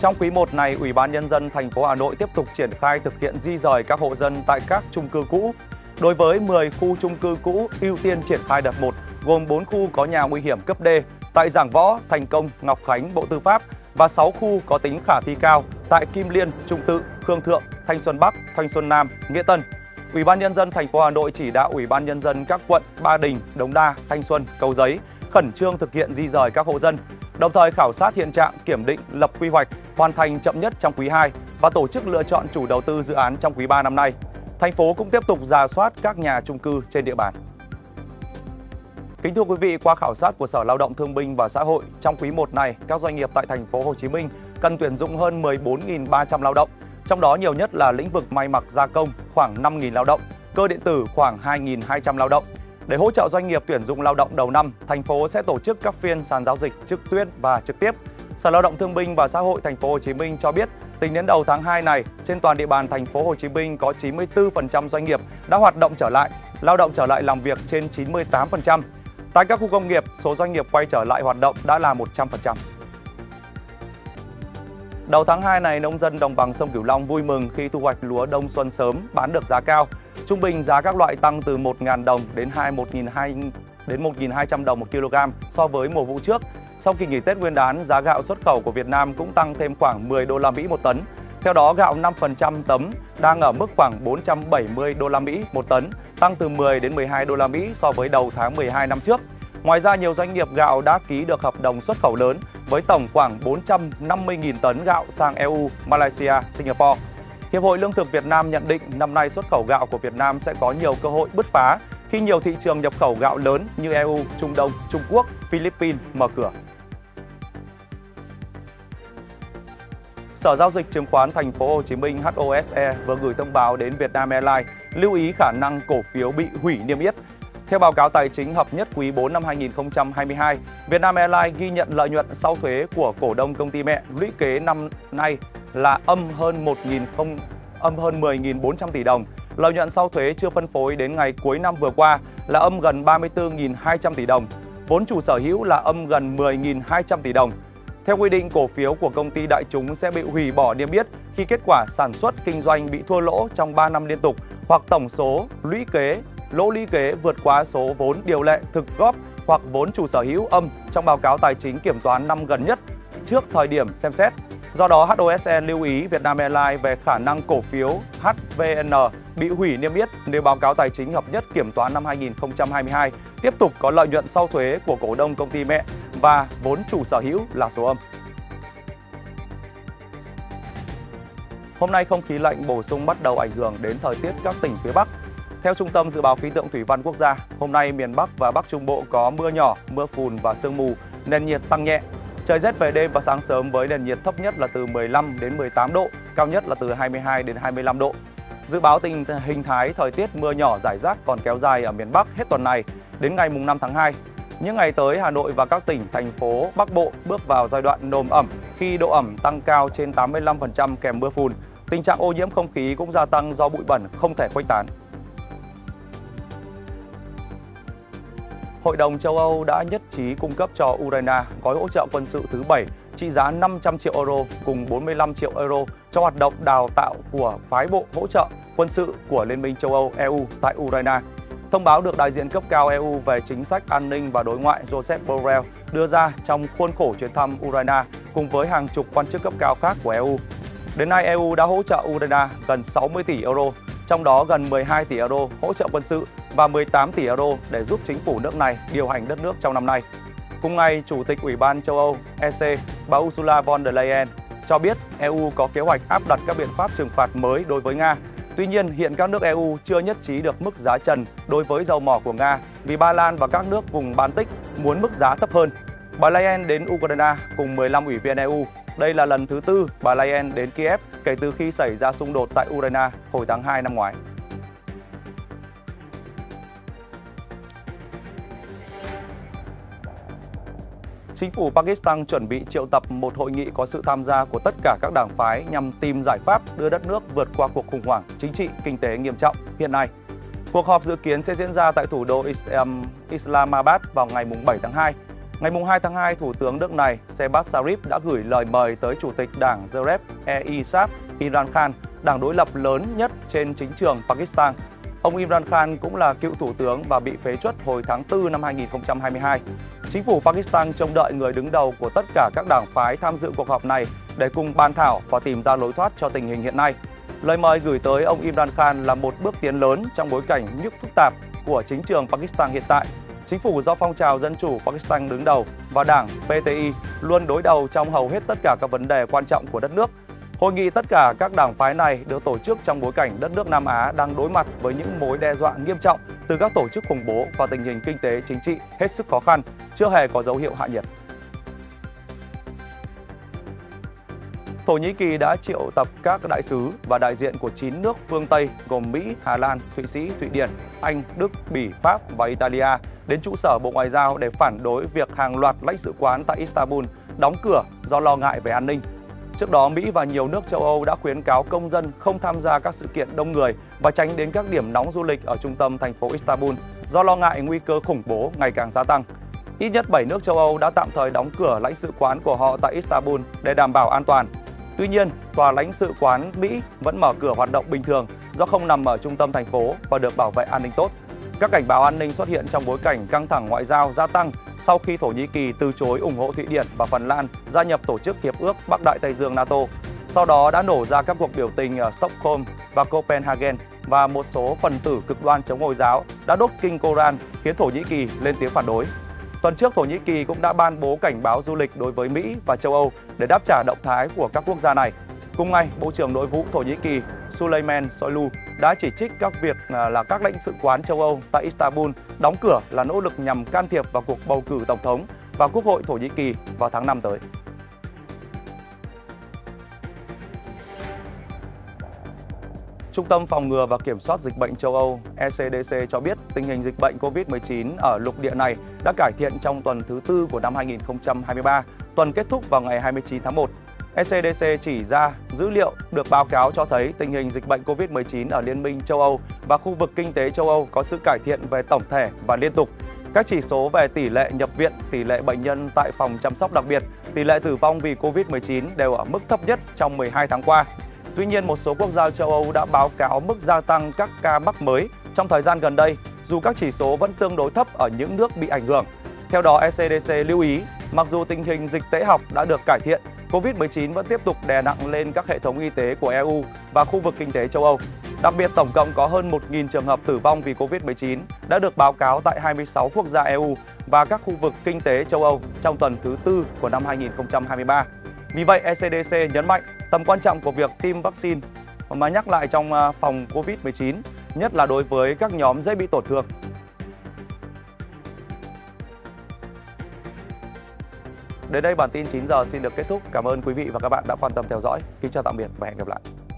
Trong quý 1 này, Ủy ban Nhân dân thành phố Hà Nội tiếp tục triển khai thực hiện di rời các hộ dân tại các chung cư cũ. Đối với 10 khu chung cư cũ ưu tiên triển khai đợt 1, gồm 4 khu có nhà nguy hiểm cấp D tại Giảng Võ, Thành Công, Ngọc Khánh, Bộ Tư pháp và 6 khu có tính khả thi cao tại Kim Liên, Trung Tự, Khương Thượng, Thanh Xuân Bắc, Thanh Xuân Nam, Nghĩa Tân. Ủy ban Nhân dân thành phố Hà Nội chỉ đạo Ủy ban Nhân dân các quận Ba Đình, Đống Đa, Thanh Xuân, Cầu Giấy khẩn trương thực hiện di rời các hộ dân, đồng thời khảo sát hiện trạng, kiểm định, lập quy hoạch, hoàn thành chậm nhất trong quý 2 và tổ chức lựa chọn chủ đầu tư dự án trong quý 3 năm nay. Thành phố cũng tiếp tục rà soát các nhà chung cư trên địa bàn. Kính thưa quý vị, qua khảo sát của Sở Lao động Thương binh và Xã hội, trong quý 1 này, các doanh nghiệp tại thành phố Hồ Chí Minh cần tuyển dụng hơn 14.300 lao động. Trong đó nhiều nhất là lĩnh vực may mặc gia công khoảng 5.000 lao động, cơ điện tử khoảng 2.200 lao động. Để hỗ trợ doanh nghiệp tuyển dụng lao động đầu năm, thành phố sẽ tổ chức các phiên sàn giao dịch trực tuyến và trực tiếp. Sở Lao động Thương binh và Xã hội thành phố Hồ Chí Minh cho biết, tính đến đầu tháng 2 này, trên toàn địa bàn thành phố Hồ Chí Minh có 94% doanh nghiệp đã hoạt động trở lại, lao động trở lại làm việc trên 98%. Tại các khu công nghiệp, số doanh nghiệp quay trở lại hoạt động đã là 100%. Đầu tháng 2 này, nông dân đồng bằng sông Cửu Long vui mừng khi thu hoạch lúa đông xuân sớm bán được giá cao. Trung bình giá các loại tăng từ 1.000 đồng đến 1.200 đồng một kg so với mùa vụ trước. Sau kỳ nghỉ Tết Nguyên đán, giá gạo xuất khẩu của Việt Nam cũng tăng thêm khoảng 10 đô la Mỹ một tấn. Theo đó, gạo 5% tấm đang ở mức khoảng 470 đô la Mỹ một tấn, tăng từ 10 đến 12 đô la Mỹ so với đầu tháng 12 năm trước. Ngoài ra, nhiều doanh nghiệp gạo đã ký được hợp đồng xuất khẩu lớn với tổng khoảng 450.000 tấn gạo sang EU, Malaysia, Singapore. Hiệp hội Lương thực Việt Nam nhận định năm nay xuất khẩu gạo của Việt Nam sẽ có nhiều cơ hội bứt phá khi nhiều thị trường nhập khẩu gạo lớn như EU, Trung Đông, Trung Quốc, Philippines mở cửa. Sở Giao dịch Chứng khoán Thành phố Hồ Chí Minh HOSE vừa gửi thông báo đến Vietnam Airlines lưu ý khả năng cổ phiếu bị hủy niêm yết. Theo báo cáo tài chính hợp nhất quý 4 năm 2022, Vietnam Airlines ghi nhận lợi nhuận sau thuế của cổ đông công ty mẹ lũy kế năm nay là âm hơn 10.400 tỷ đồng. Lợi nhuận sau thuế chưa phân phối đến ngày cuối năm vừa qua là âm gần 34.200 tỷ đồng. Vốn chủ sở hữu là âm gần 10.200 tỷ đồng. Theo quy định, cổ phiếu của công ty đại chúng sẽ bị hủy bỏ niêm yết khi kết quả sản xuất kinh doanh bị thua lỗ trong 3 năm liên tục hoặc tổng số lỗ lũy kế vượt quá số vốn điều lệ thực góp hoặc vốn chủ sở hữu âm trong báo cáo tài chính kiểm toán năm gần nhất trước thời điểm xem xét. Do đó, HOSE lưu ý Vietnam Airlines về khả năng cổ phiếu HVN bị hủy niêm yết nếu báo cáo tài chính hợp nhất kiểm toán năm 2022 tiếp tục có lợi nhuận sau thuế của cổ đông công ty mẹ và vốn chủ sở hữu là số âm. Hôm nay, không khí lạnh bổ sung bắt đầu ảnh hưởng đến thời tiết các tỉnh phía Bắc. Theo Trung tâm Dự báo Khí tượng Thủy văn Quốc gia, hôm nay miền Bắc và Bắc Trung Bộ có mưa nhỏ, mưa phùn và sương mù, nền nhiệt tăng nhẹ. Trời rét về đêm và sáng sớm với nền nhiệt thấp nhất là từ 15 đến 18 độ, cao nhất là từ 22 đến 25 độ. Dự báo tình hình thái thời tiết mưa nhỏ rải rác còn kéo dài ở miền Bắc hết tuần này đến ngày 5 tháng 2. Những ngày tới, Hà Nội và các tỉnh, thành phố Bắc Bộ bước vào giai đoạn nồm ẩm khi độ ẩm tăng cao trên 85% kèm mưa phùn. Tình trạng ô nhiễm không khí cũng gia tăng do bụi bẩn không thể khuếch tán. Hội đồng châu Âu đã nhất trí cung cấp cho Ukraine gói hỗ trợ quân sự thứ 7 trị giá 500 triệu euro cùng 45 triệu euro cho hoạt động đào tạo của phái bộ hỗ trợ quân sự của Liên minh châu Âu EU tại Ukraine. Thông báo được đại diện cấp cao EU về chính sách an ninh và đối ngoại Josep Borrell đưa ra trong khuôn khổ chuyến thăm Ukraine cùng với hàng chục quan chức cấp cao khác của EU. Đến nay, EU đã hỗ trợ Ukraine gần 60 tỷ euro, trong đó gần 12 tỷ euro hỗ trợ quân sự và 18 tỷ euro để giúp chính phủ nước này điều hành đất nước trong năm nay. Cùng ngày, Chủ tịch Ủy ban châu Âu EC, bà Ursula von der Leyen cho biết EU có kế hoạch áp đặt các biện pháp trừng phạt mới đối với Nga. Tuy nhiên, hiện các nước EU chưa nhất trí được mức giá trần đối với dầu mỏ của Nga vì Ba Lan và các nước vùng Baltic muốn mức giá thấp hơn. Bà Leyen đến Ukraine cùng 15 ủy viên EU. Đây là lần thứ tư bà Leyen đến Kiev kể từ khi xảy ra xung đột tại Ukraine hồi tháng 2 năm ngoái. Chính phủ Pakistan chuẩn bị triệu tập một hội nghị có sự tham gia của tất cả các đảng phái nhằm tìm giải pháp đưa đất nước vượt qua cuộc khủng hoảng chính trị, kinh tế nghiêm trọng hiện nay. Cuộc họp dự kiến sẽ diễn ra tại thủ đô Islamabad vào ngày 7 tháng 2. Ngày 2 tháng 2, Thủ tướng nước này Shehbaz Sharif đã gửi lời mời tới Chủ tịch Đảng Zareb-e-Islam Imran Khan, đảng đối lập lớn nhất trên chính trường Pakistan. Ông Imran Khan cũng là cựu thủ tướng và bị phế truất hồi tháng 4 năm 2022. Chính phủ Pakistan trông đợi người đứng đầu của tất cả các đảng phái tham dự cuộc họp này để cùng bàn thảo và tìm ra lối thoát cho tình hình hiện nay. Lời mời gửi tới ông Imran Khan là một bước tiến lớn trong bối cảnh nhức phức tạp của chính trường Pakistan hiện tại. Chính phủ do phong trào Dân chủ Pakistan đứng đầu và đảng PTI luôn đối đầu trong hầu hết tất cả các vấn đề quan trọng của đất nước. Hội nghị tất cả các đảng phái này được tổ chức trong bối cảnh đất nước Nam Á đang đối mặt với những mối đe dọa nghiêm trọng từ các tổ chức khủng bố và tình hình kinh tế chính trị hết sức khó khăn, chưa hề có dấu hiệu hạ nhiệt. Thổ Nhĩ Kỳ đã triệu tập các đại sứ và đại diện của 9 nước phương Tây gồm Mỹ, Hà Lan, Thụy Sĩ, Thụy Điển, Anh, Đức, Bỉ, Pháp và Italia đến trụ sở Bộ Ngoại giao để phản đối việc hàng loạt lãnh sự quán tại Istanbul đóng cửa do lo ngại về an ninh. Trước đó, Mỹ và nhiều nước châu Âu đã khuyến cáo công dân không tham gia các sự kiện đông người và tránh đến các điểm nóng du lịch ở trung tâm thành phố Istanbul do lo ngại nguy cơ khủng bố ngày càng gia tăng. Ít nhất 7 nước châu Âu đã tạm thời đóng cửa lãnh sự quán của họ tại Istanbul để đảm bảo an toàn. Tuy nhiên, tòa lãnh sự quán Mỹ vẫn mở cửa hoạt động bình thường do không nằm ở trung tâm thành phố và được bảo vệ an ninh tốt. Các cảnh báo an ninh xuất hiện trong bối cảnh căng thẳng ngoại giao gia tăng sau khi Thổ Nhĩ Kỳ từ chối ủng hộ Thụy Điển và Phần Lan gia nhập Tổ chức Hiệp ước Bắc Đại Tây Dương NATO. Sau đó đã nổ ra các cuộc biểu tình ở Stockholm và Copenhagen và một số phần tử cực đoan chống Hồi giáo đã đốt kinh Koran khiến Thổ Nhĩ Kỳ lên tiếng phản đối. Tuần trước, Thổ Nhĩ Kỳ cũng đã ban bố cảnh báo du lịch đối với Mỹ và châu Âu để đáp trả động thái của các quốc gia này. Cùng ngày, Bộ trưởng Nội vụ Thổ Nhĩ Kỳ Süleyman Soylu đã chỉ trích các việc là các lãnh sự quán châu Âu tại Istanbul đóng cửa là nỗ lực nhằm can thiệp vào cuộc bầu cử tổng thống và Quốc hội Thổ Nhĩ Kỳ vào tháng 5 tới. Trung tâm Phòng ngừa và Kiểm soát Dịch bệnh châu Âu ECDC cho biết tình hình dịch bệnh COVID-19 ở lục địa này đã cải thiện trong tuần thứ tư của năm 2023, tuần kết thúc vào ngày 29 tháng 1. ECDC chỉ ra dữ liệu được báo cáo cho thấy tình hình dịch bệnh COVID-19 ở Liên minh châu Âu và khu vực kinh tế châu Âu có sự cải thiện về tổng thể và liên tục. Các chỉ số về tỷ lệ nhập viện, tỷ lệ bệnh nhân tại phòng chăm sóc đặc biệt, tỷ lệ tử vong vì COVID-19 đều ở mức thấp nhất trong 12 tháng qua. Tuy nhiên, một số quốc gia châu Âu đã báo cáo mức gia tăng các ca mắc mới trong thời gian gần đây, dù các chỉ số vẫn tương đối thấp ở những nước bị ảnh hưởng. Theo đó, ECDC lưu ý, mặc dù tình hình dịch tễ học đã được cải thiện, COVID-19 vẫn tiếp tục đè nặng lên các hệ thống y tế của EU và khu vực kinh tế châu Âu. Đặc biệt, tổng cộng có hơn 1.000 trường hợp tử vong vì COVID-19 đã được báo cáo tại 26 quốc gia EU và các khu vực kinh tế châu Âu trong tuần thứ tư của năm 2023. Vì vậy, ECDC nhấn mạnh tầm quan trọng của việc tiêm vaccine mà nhắc lại trong phòng COVID-19, nhất là đối với các nhóm dễ bị tổn thương. Đến đây bản tin 9 giờ xin được kết thúc. Cảm ơn quý vị và các bạn đã quan tâm theo dõi. Kính chào tạm biệt và hẹn gặp lại.